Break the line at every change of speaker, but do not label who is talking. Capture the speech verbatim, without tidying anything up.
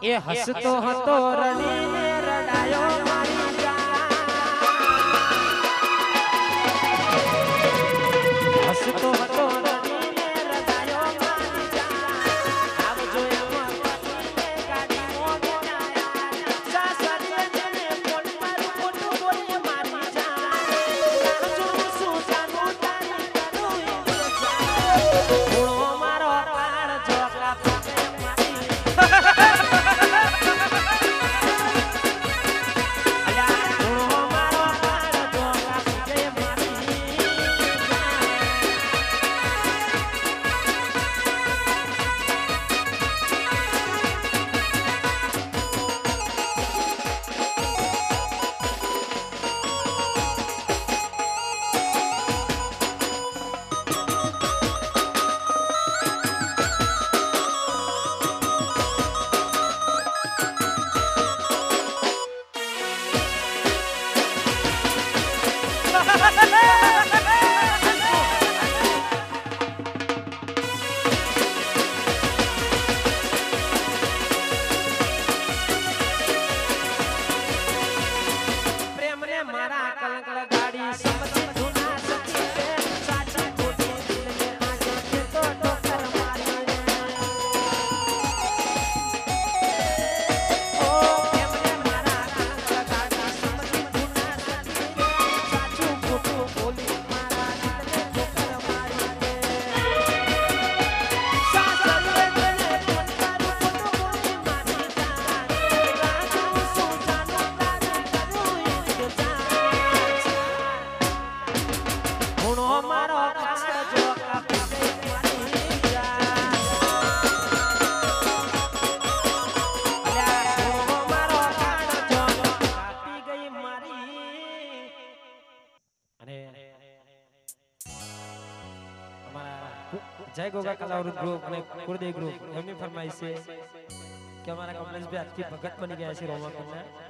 એ હસતો હતો રડીને રડાયો મારી જાન હસતો હતો રડીને રડાયો મારી જાન આવજો એમાં ગાડી મોગનાયા સાસરે જને ફોન મારું ખોટું બોલે મારી જાન જો શું જાનું તારી કરું ગુણો મારો પાર જોગલા પગે મારી जय गोगा कलावृत ग्रुप અને કુળદેવ ગ્રુપ એમની ફરમાઈશ છે કે અમારા કમલેશભાઈ આજથી ભગત બની ગયા છે રોમા કન્યા